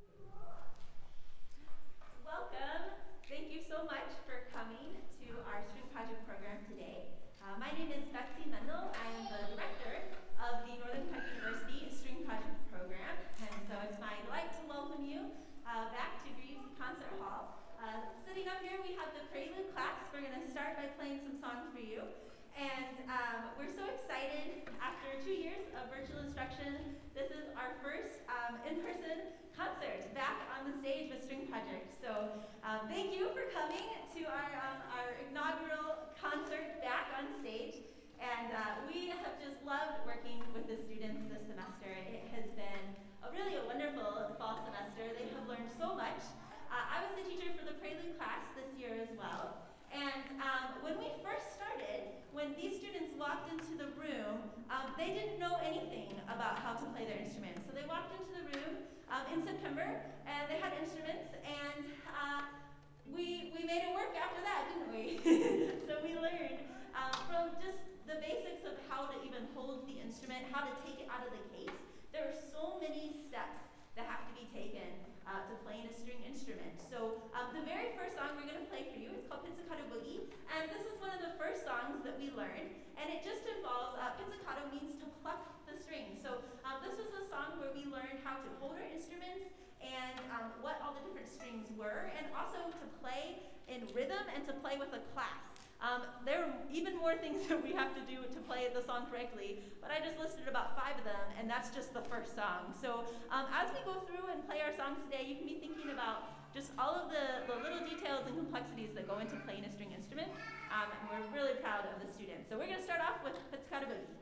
Welcome. Thank you so much for coming to our String Project program today. My name is Betsy Mendel. I am the director of the Northern Kentucky University String Project program, and so it's my delight to welcome you back to Greaves Concert Hall. Sitting up here, we have the Prelude class. We're going to start by playing some songs for you. And we're so excited. After 2 years of virtual instruction, this is our first in-person concert back on the stage with String Project. So thank you for coming to our inaugural concert back on stage. And we have just loved working with the students this semester. It has been really a wonderful fall semester. They have learned so much. I was the teacher for the Prelude class this year as well. And when we first started, when these students walked into the room, they didn't know anything about how to play their instruments. So they walked into the room in September, and they had instruments, and we made it work after that, didn't we? So we learned from just the basics of how to even hold the instrument, how to take it out of the case. There are so many steps that have to be taken to playing a string instrument. So the very first song we're going to play for you is called Pizzicato Boogie, and this is one of the first songs that we learned, and it just involves, pizzicato means to pluck the strings. So this was a song where we learned how to hold our instruments and what all the different strings were, and also to play in rhythm and to play with a class. There are even more things that we have to do to play the song correctly, but I just listed about 5 of them, and that's just the first song. So as we go through and play our songs today, you can be thinking about just all of the little details and complexities that go into playing a string instrument, and we're really proud of the students. So we're going to start off with Pizzicato Boogie.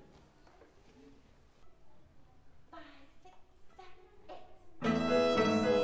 5, 6, 7, 8.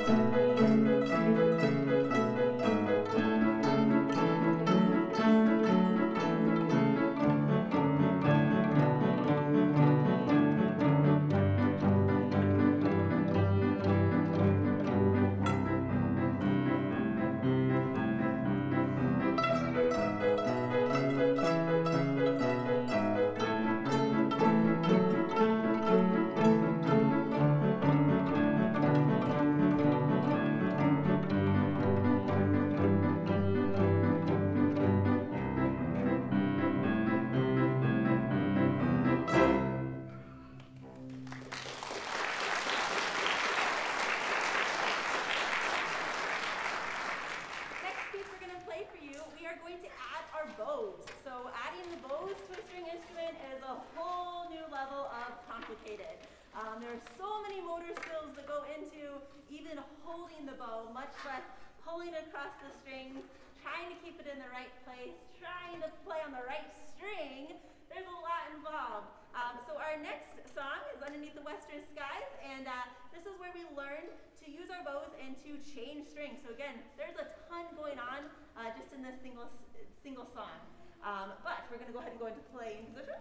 There are so many motor skills that go into even holding the bow, much less pulling across the strings, trying to keep it in the right place, trying to play on the right string. There's a lot involved. So our next song is Underneath the Western Skies, and this is where we learn to use our bows and to change strings. So again, there's a ton going on just in this single song. But we're going to go ahead and go into playing position.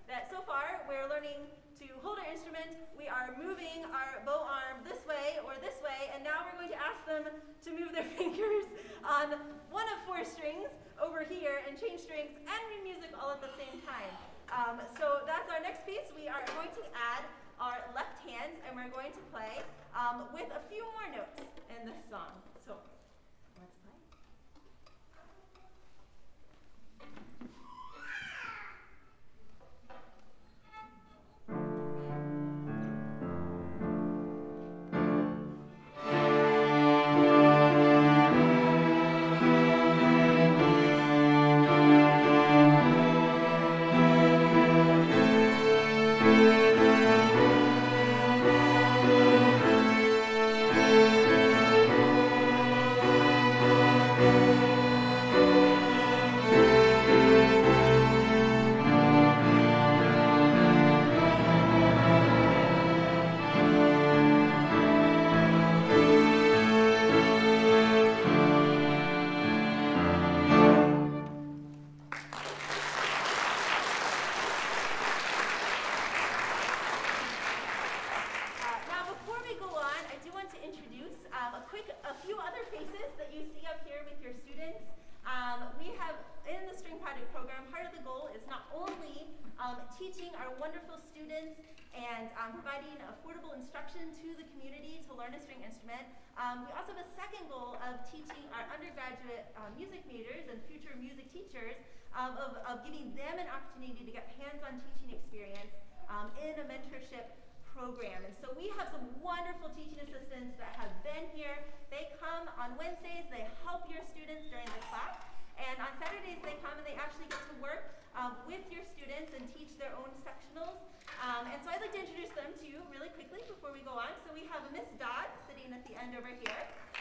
that so far we're learning to hold our instrument, we are moving our bow arm this way or this way, and now we're going to ask them to move their fingers on one of 4 strings over here and change strings and read music all at the same time. So that's our next piece. We are going to add our left hands, and we're going to play with a few more notes in this song. So let's play. A few other faces that you see up here with your students. We have, in the String Project program, part of the goal is not only teaching our wonderful students and providing affordable instruction to the community to learn a string instrument. We also have a second goal of teaching our undergraduate music majors and future music teachers of giving them an opportunity to get hands-on teaching experience in a mentorship program. And so we have some wonderful teaching assistants that have been here. They come on Wednesdays, they help your students during the class, and on Saturdays they come and they actually get to work with your students and teach their own sectionals. And so I'd like to introduce them to you really quickly before we go on. So we have Miss Dodd sitting at the end over here.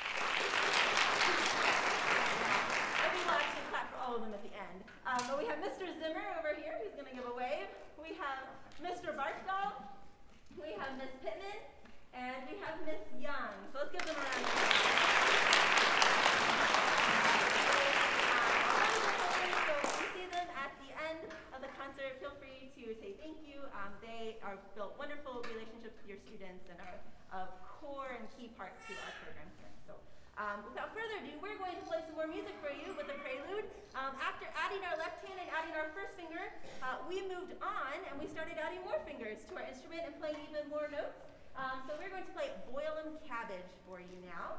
We will actually clap for all of them at the end. But we have Mr. Zimmer over here, who's going to give a wave. We have Mr. Barkdahl. We have Miss Pittman, and we have Miss Young. So let's give them a round of applause. So you see them at the end of the concert. Feel free to say thank you. They are built wonderful relationships with your students and are a core and key part to our program here. So without further ado, we're going to play some more music for you with a prelude. After adding our left hand and adding our first finger, we moved on and we started adding more fingers to our instrument and playing even more notes. So we're going to play Boil 'em Cabbage for you now.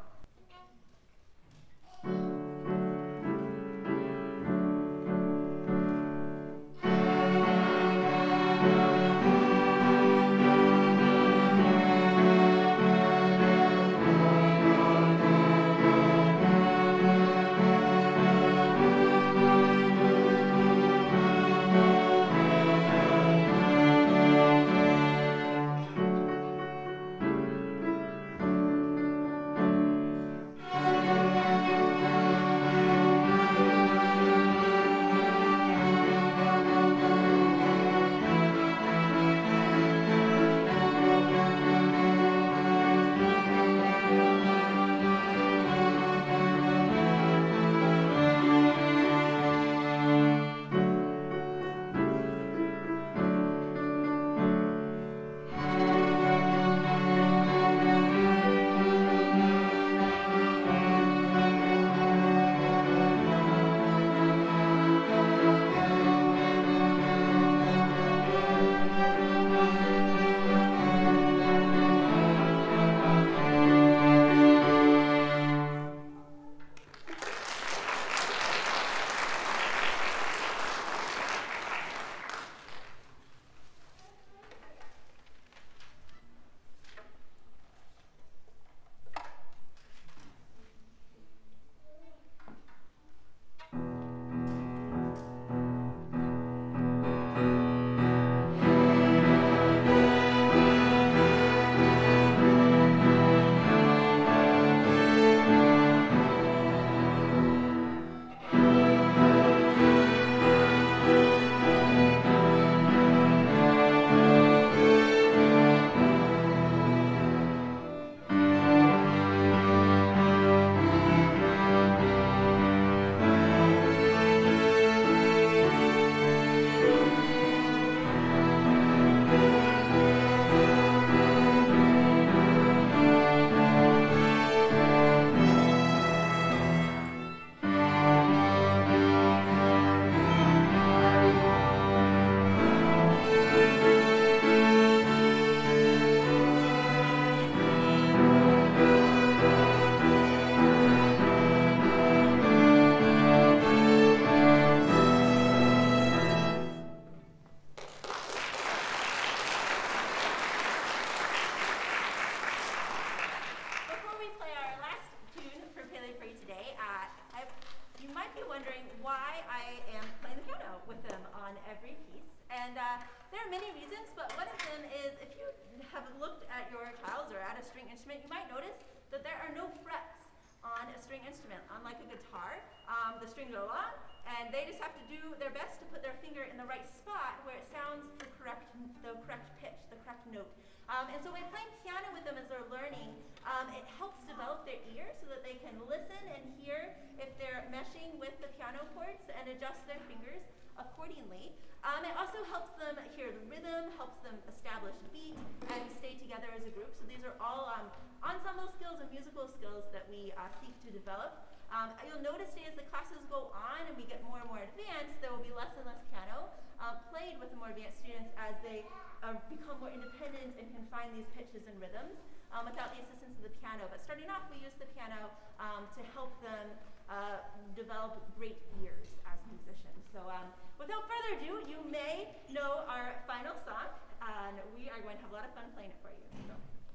might be wondering why I am playing the piano with them on every piece. And there are many reasons, but one of them is if you have looked at your child's or at a string instrument, you might notice that there are no frets on a string instrument. Unlike a guitar, the strings are long, and they just have to do their best to put their finger in the right spot where it sounds the correct pitch, the correct note. And so by playing piano with them as they're learning, it helps develop their ear so that they can listen and hear if they're meshing with the piano chords and adjust their fingers accordingly. It also helps them hear the rhythm, helps them establish beat and stay together as a group. So these are all ensemble skills and musical skills that we seek to develop. You'll notice as the classes go on and we get more and more advanced, there will be less and less piano played with the more advanced students as they become more independent and can find these pitches and rhythms without the assistance of the piano. But starting off, we use the piano to help them develop great ears as musicians. So without further ado, you may know our final song, and we are going to have a lot of fun playing it for you. So.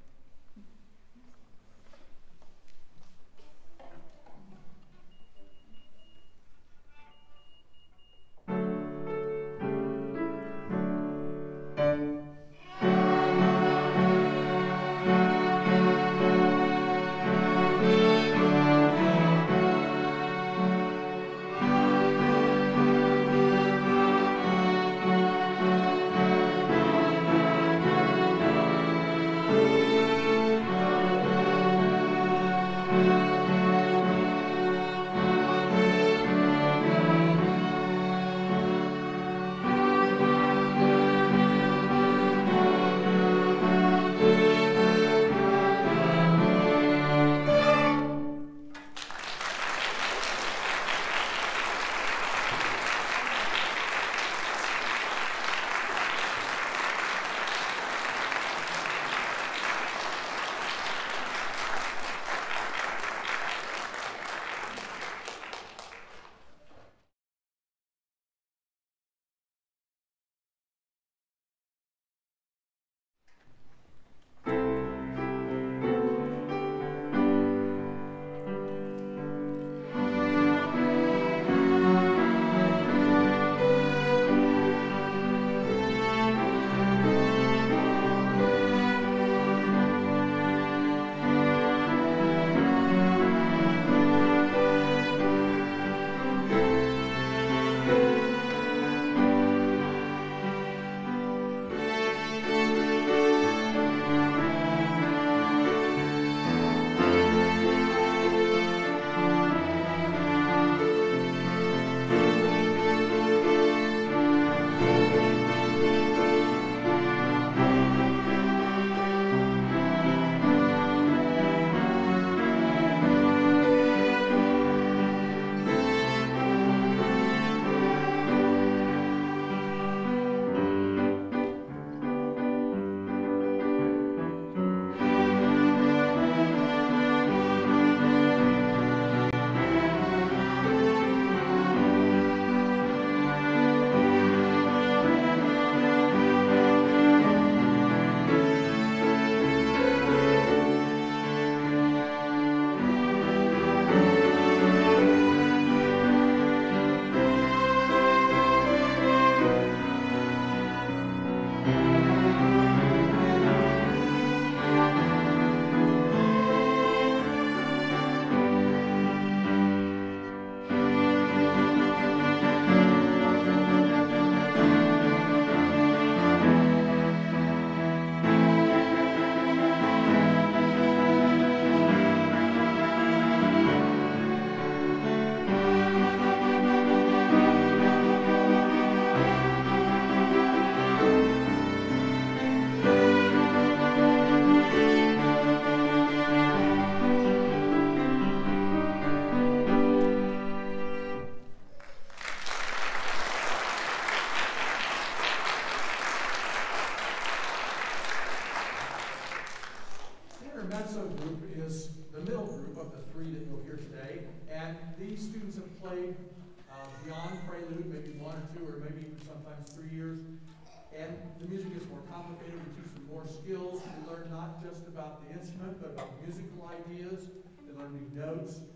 Intermezzo group is the middle group of the three that you'll hear today, and these students have played beyond prelude, maybe 1 or 2 or maybe sometimes 3 years, and the music is more complicated. We teach them more skills. We learn not just about the instrument, but about musical ideas. They learn new notes.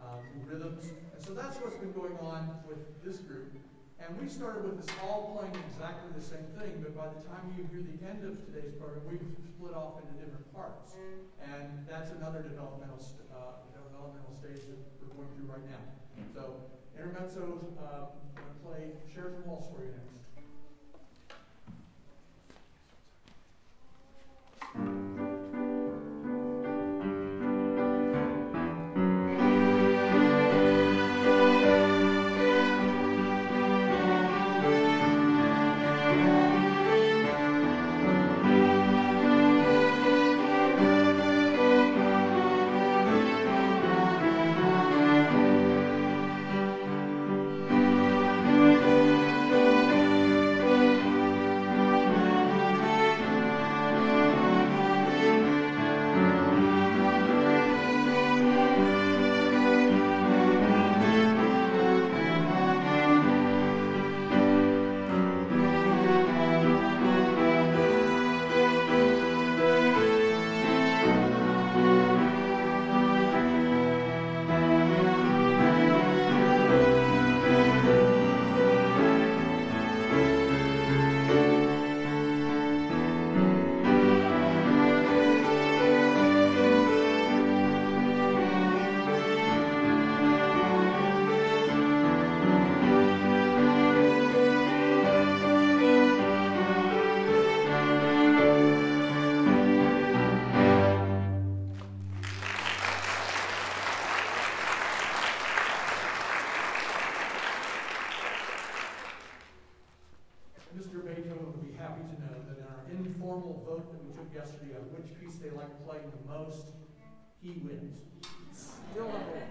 new rhythms. And so that's what's been going on with this group. And we started with this all playing exactly the same thing, but by the time you hear the end of today's program, we've split off into different parts. And that's another developmental stage that we're going through right now. So, Intermezzo, going to play Sheraton Waltz for you next. Mr. Beethoven would be happy to know that in our informal vote that we took yesterday on which piece they like playing the most, he wins. Still on hold.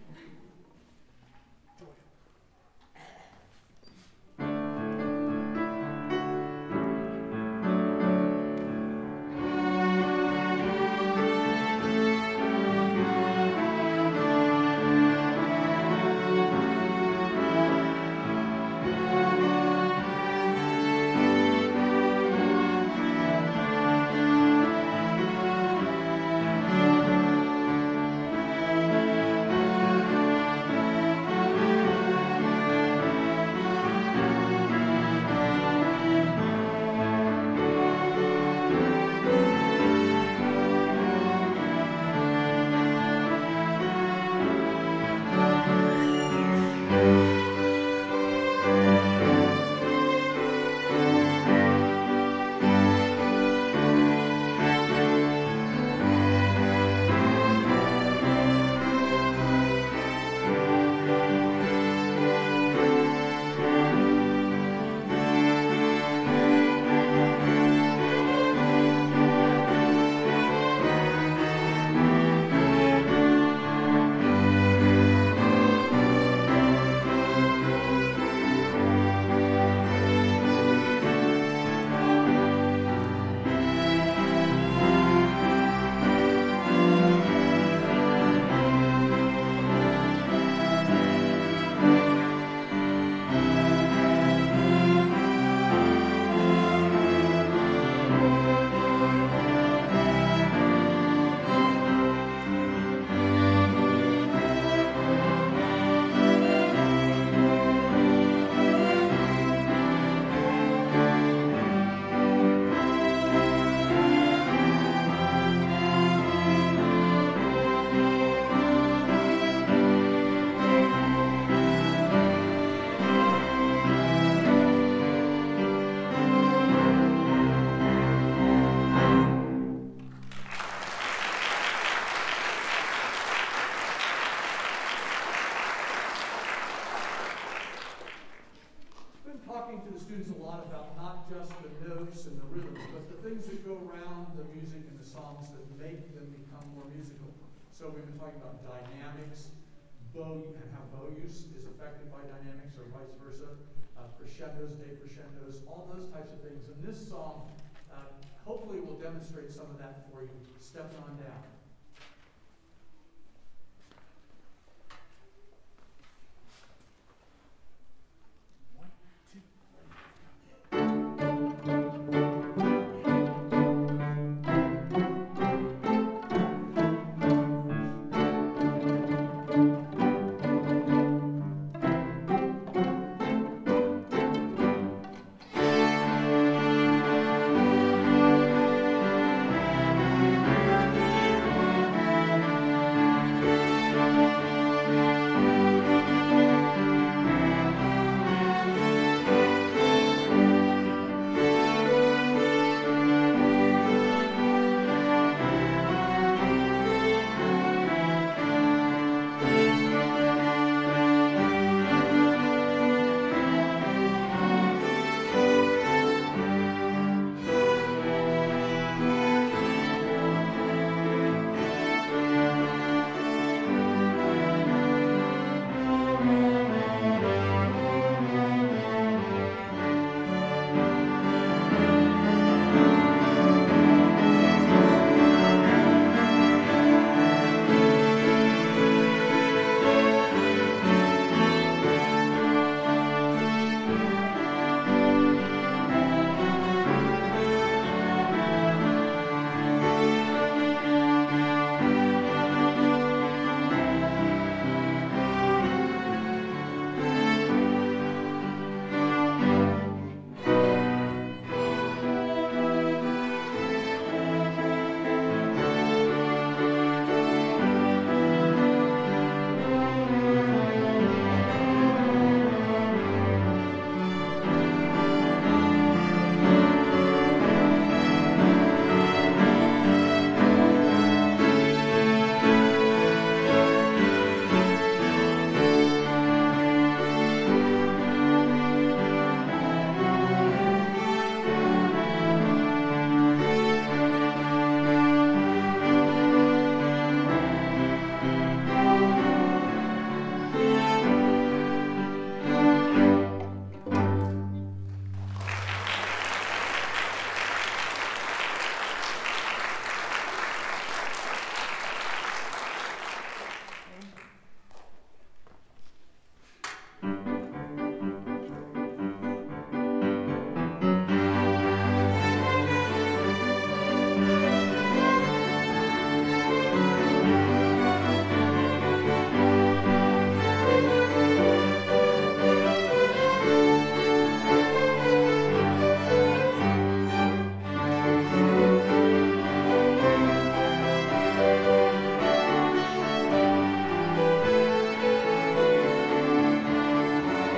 Talking to the students a lot about not just the notes and the rhythms, but the things that go around the music and the songs that make them become more musical. So we've been talking about dynamics, bow, and how bow use is affected by dynamics or vice versa, crescendos, decrescendos, all those types of things. And this song hopefully will demonstrate some of that for you, stepping on down. Thank you.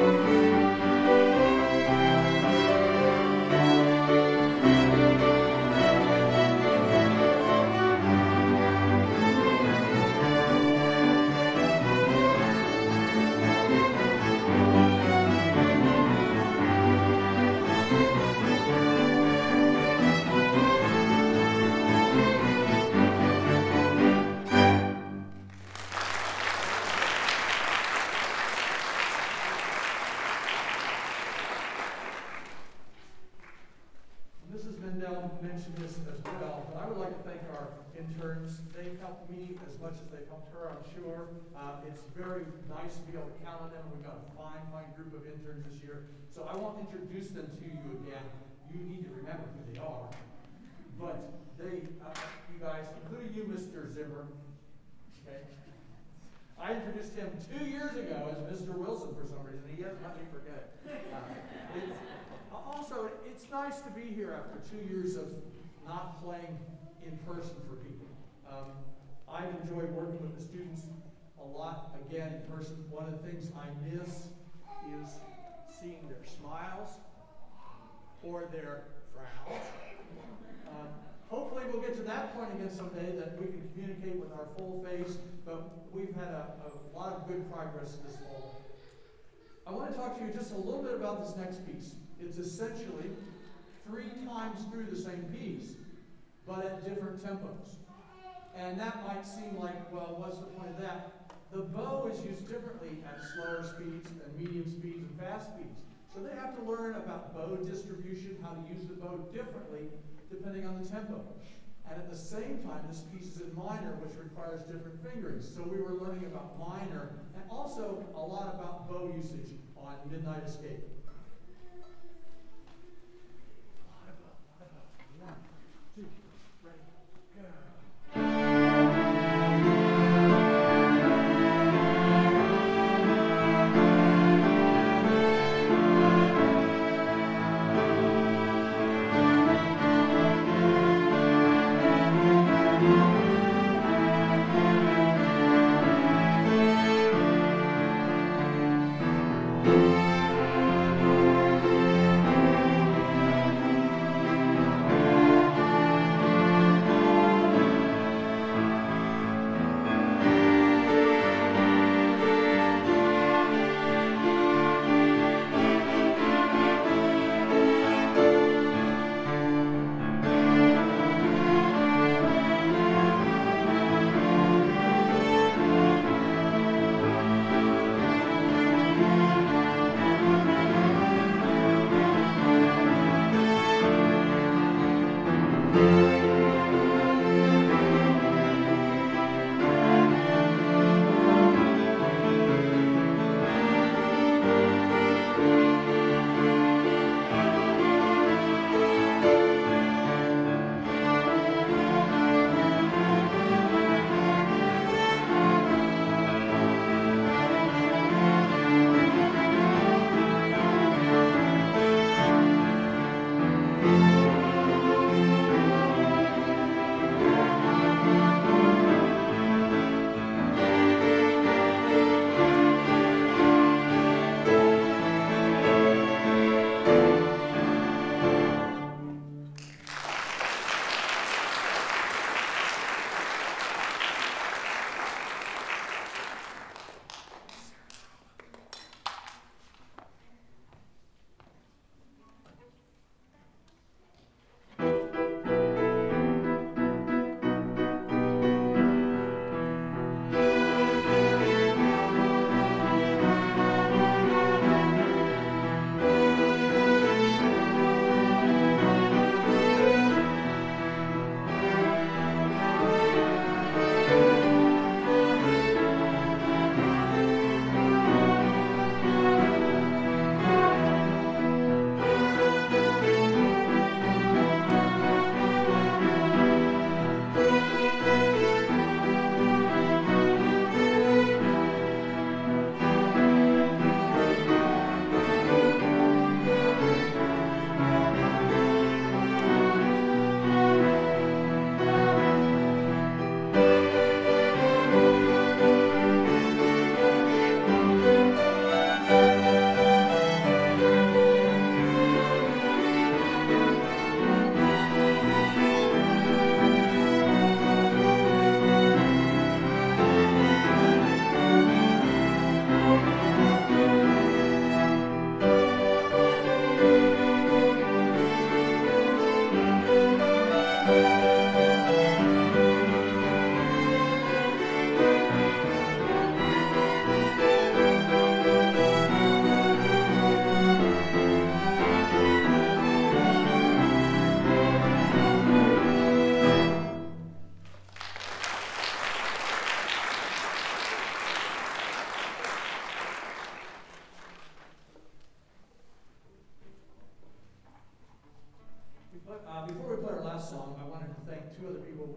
Mrs. Mendel mentioned this as well, but I would like to thank our interns. They've helped me as much as they've helped her, I'm sure. It's very nice to be able to count on them. We've got a fine group of interns this year. So I won't introduce them to you again. You need to remember who they are. But they, you guys, including you, Mr. Zimmer, okay? I introduced him 2 years ago as Mr. Wilson for some reason. He hasn't let me forget. Also, it's nice to be here after 2 years of not playing in person for people. I've enjoyed working with the students a lot, again, in person. One of the things I miss is seeing their smiles or their frowns. Hopefully we'll get to that point again someday that we can communicate with our full face, but we've had a lot of good progress this fall. I want to talk to you just a little bit about this next piece. It's essentially 3 times through the same piece, but at different tempos. And that might seem like, well, what's the point of that? The bow is used differently at slower speeds and medium speeds and fast speeds. So they have to learn about bow distribution, how to use the bow differently depending on the tempo. And at the same time, this piece is in minor, which requires different fingerings. So we were learning about minor and also a lot about bow usage on Midnight Escape. One, two, ready, go.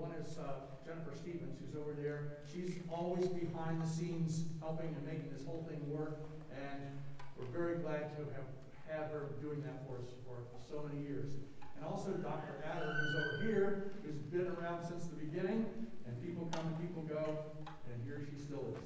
One is Jennifer Stevens, who's over there. She's always behind the scenes helping and making this whole thing work, and we're very glad to have had her doing that for us for so many years. And also Dr. Adler, who's over here, who's been around since the beginning, and people come and people go, and here she still is.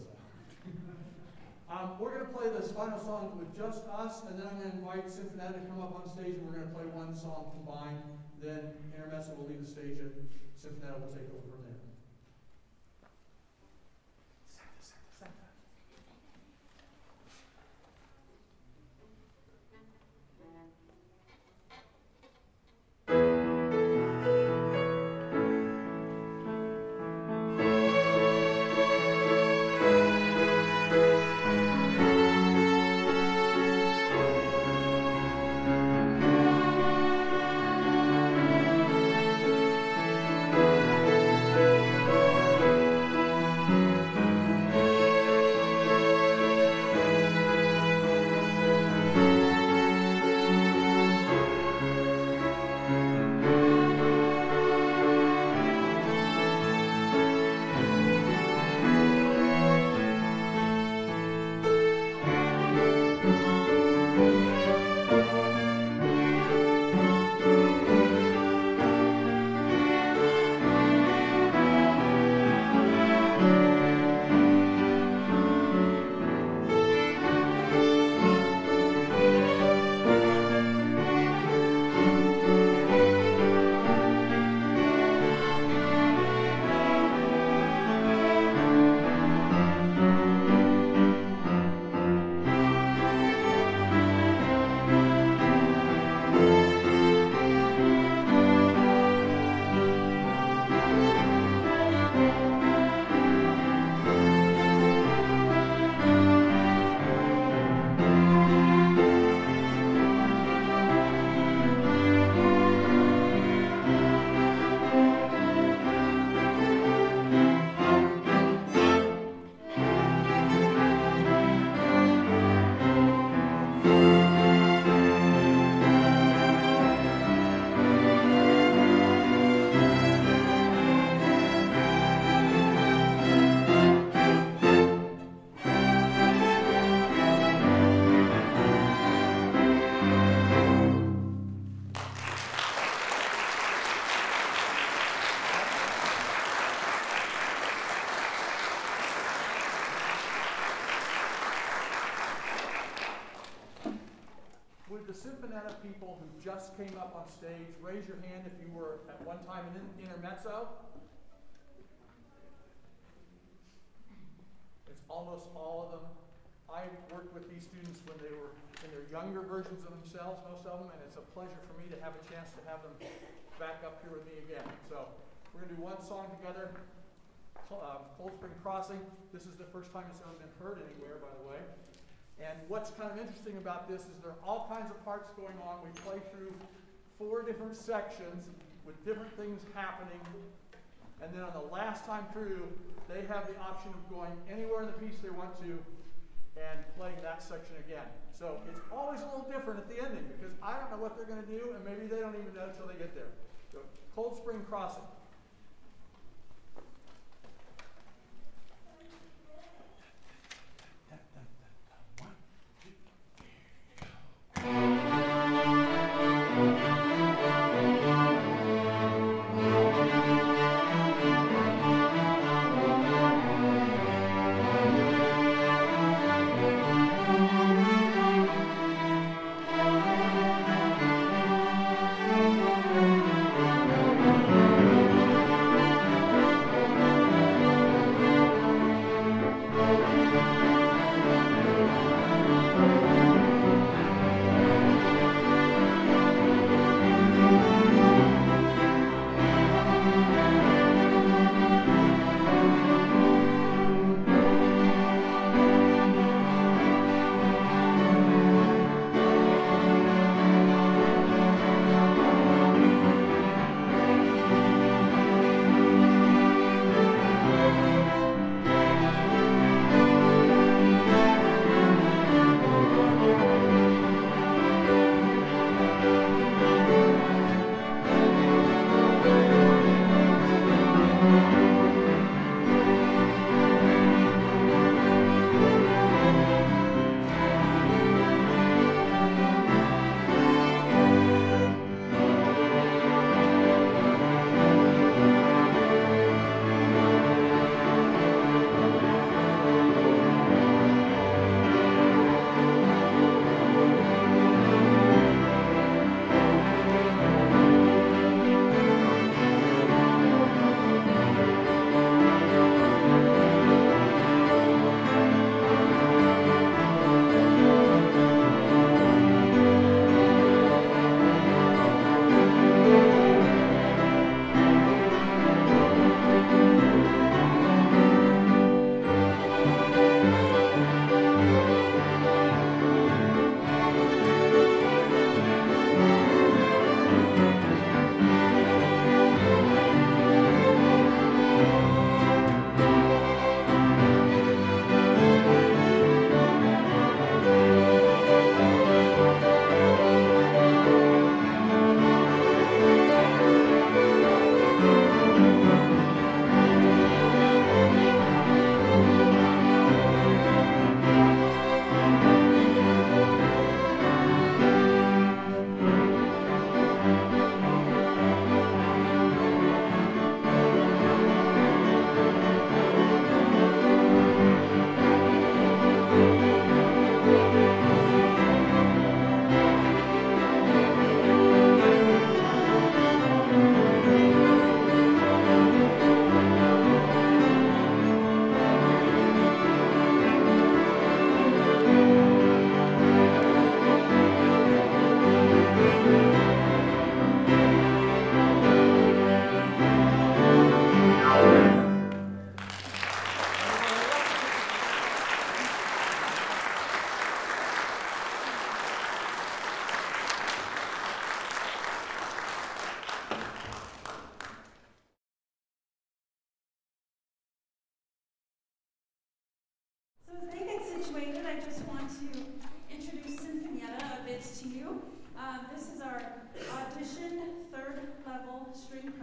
We're going to play this final song with just us, and then I'm going to invite Cincinnati to come up on stage, and we're going to play one song combined. Then Intermezzo will leave the stage, and Cincinnati will take over from there. People who just came up on stage, raise your hand if you were at one time in Intermezzo. It's almost all of them. I worked with these students when they were in their younger versions of themselves, most of them, and it's a pleasure for me to have a chance to have them back up here with me again. So we're going to do one song together, Cold Spring Crossing. This is the first time it's ever been heard anywhere, by the way. And what's kind of interesting about this is there are all kinds of parts going on. We play through 4 different sections with different things happening. And then on the last time through, they have the option of going anywhere in the piece they want to and playing that section again. So it's always a little different at the ending because I don't know what they're going to do, and maybe they don't even know until they get there. So Cold Spring Crossing.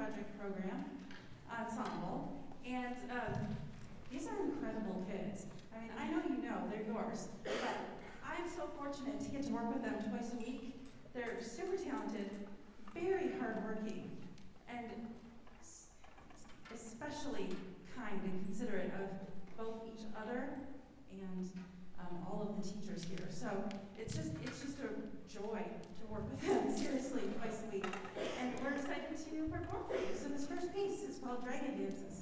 Project Program ensemble, and these are incredible kids. I mean, I know you know, they're yours, but I'm so fortunate to get to work with them twice a week. They're super talented, very hardworking, and especially kind and considerate of both each other and all of the teachers here. So it's just a joy to work with them, seriously, twice a week. And we're excited to perform for you. So this first piece is called Dragon Dances.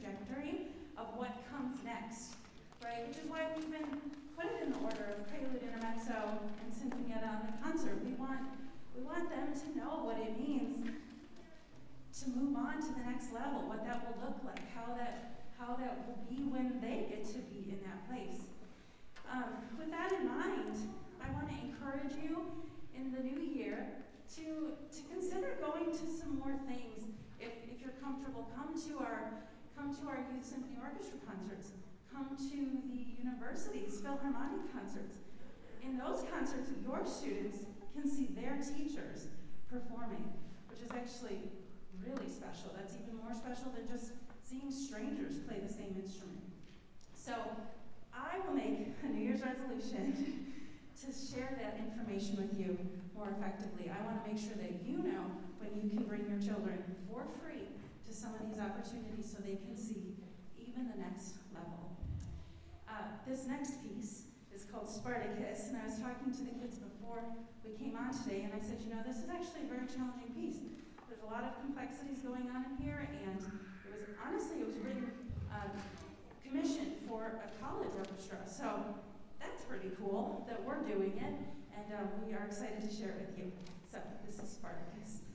trajectory of what comes next, right? Which is why we even put it in the order of prelude, intermezzo, and sinfonietta on the concert. We want them to know what it means to move on to the next level, what that will look like, how that will be when they get to be in that place. With that in mind, I want to encourage you in the new year to consider going to some more things. If you're comfortable, come to our Youth Symphony Orchestra concerts. Come to the university's Philharmonic concerts. In those concerts, your students can see their teachers performing, which is actually really special. That's even more special than just seeing strangers play the same instrument. So I will make a New Year's resolution to share that information with you more effectively. I want to make sure that you know when you can bring your children for free to some of these opportunities so they can see even the next level. This next piece is called Spartacus, and I was talking to the kids before we came on today, and I said, you know, this is actually a very challenging piece. There's a lot of complexities going on in here, and it was written, commissioned for a college orchestra, so that's pretty cool that we're doing it, and we are excited to share it with you. So this is Spartacus.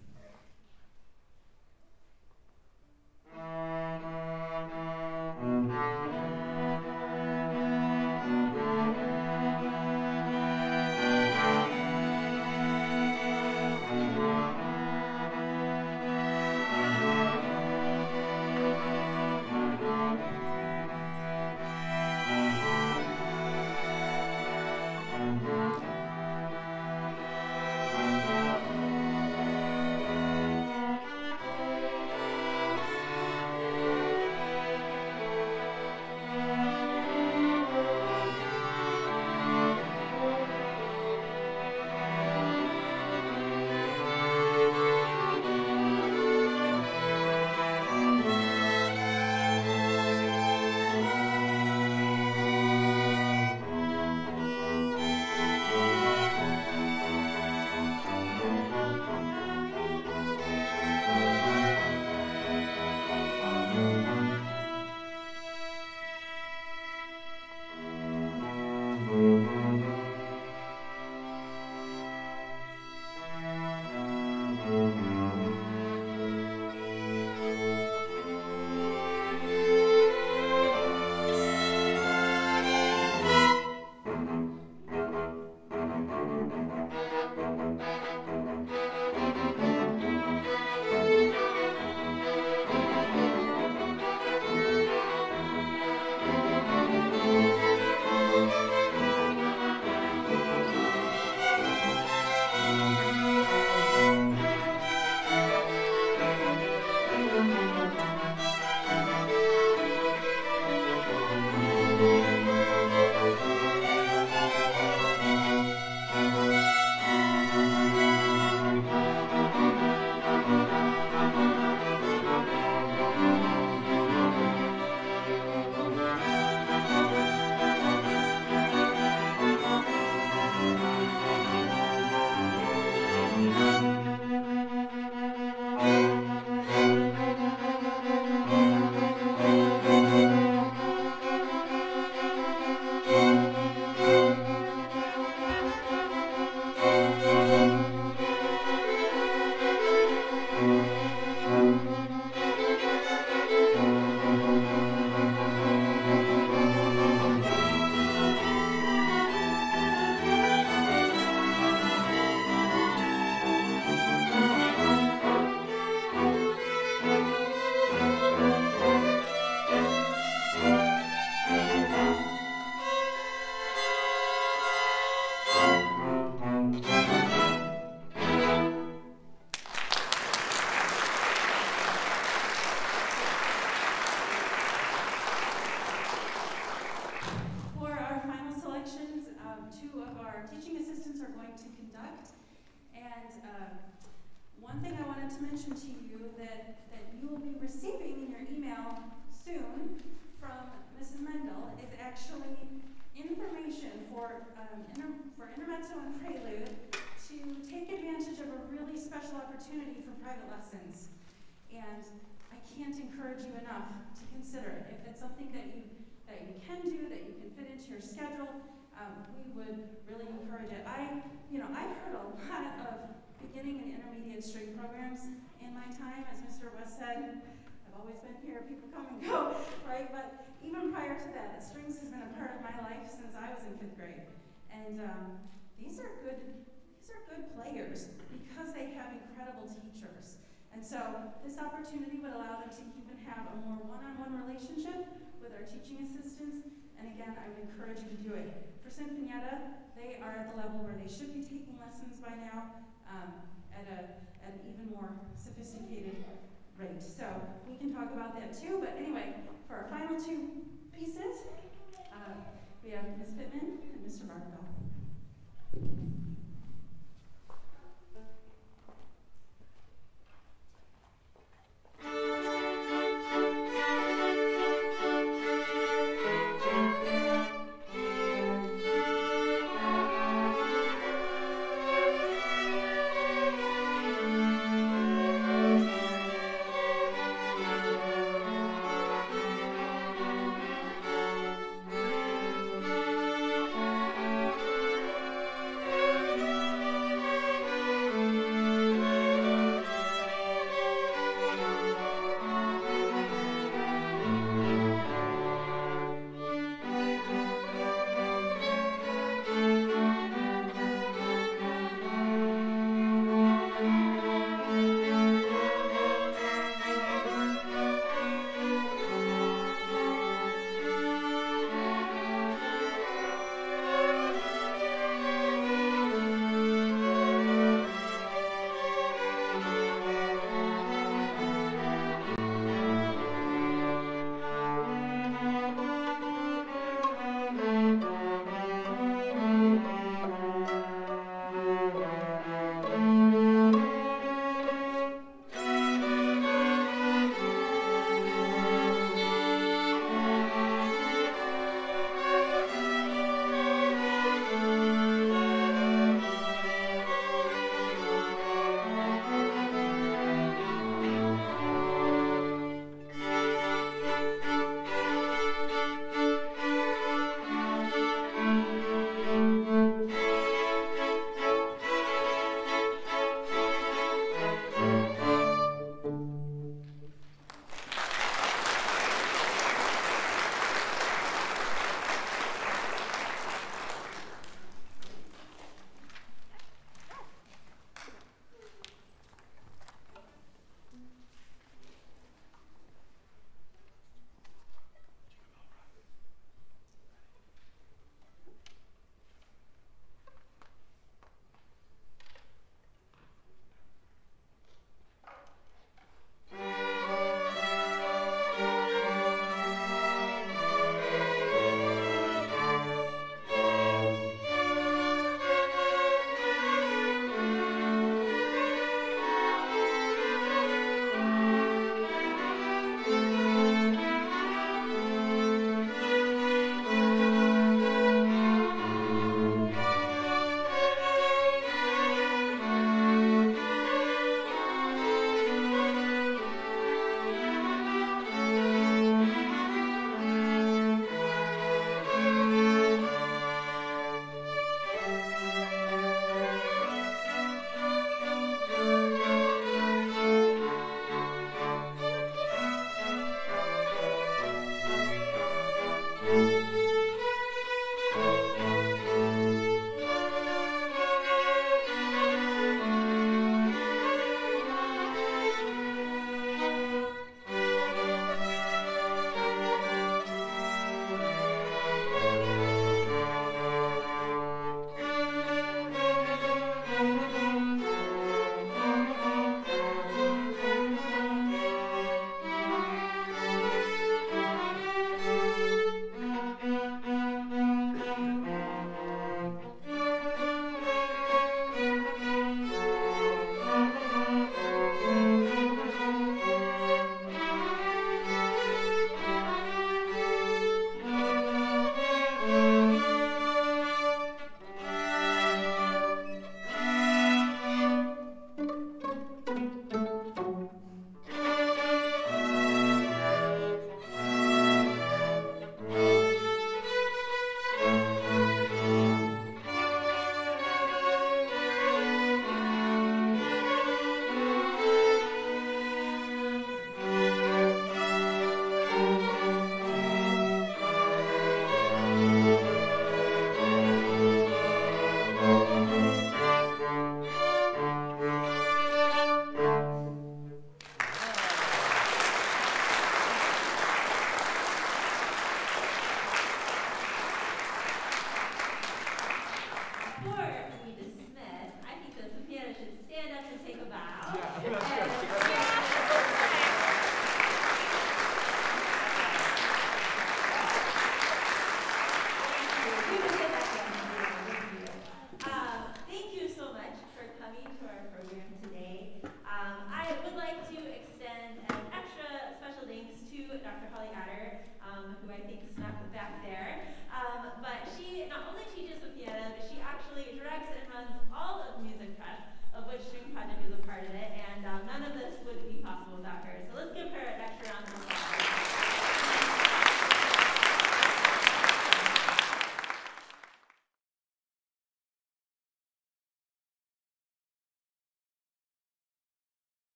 One thing I wanted to mention to you that you will be receiving in your email soon from Mrs. Mendel is actually information for intermezzo and prelude to take advantage of a really special opportunity for private lessons. And I can't encourage you enough to consider it. If it's something that you can do, that you can fit into your schedule, we would really encourage it. I've heard a lot of beginning and intermediate string programs in my time. As Mr. West said, I've always been here, people come and go, right? But even prior to that, strings has been a part of my life since I was in 5th grade. And these are good players because they have incredible teachers. And so this opportunity would allow them to even have a more one-on-one relationship with our teaching assistants. And again, I would encourage you to do it. For Sinfonietta, they are at the level where they should be taking lessons by now at an even more sophisticated rate. So we can talk about that too. But anyway, for our final 2 pieces, we have Ms. Pittman and Mr. Barbell.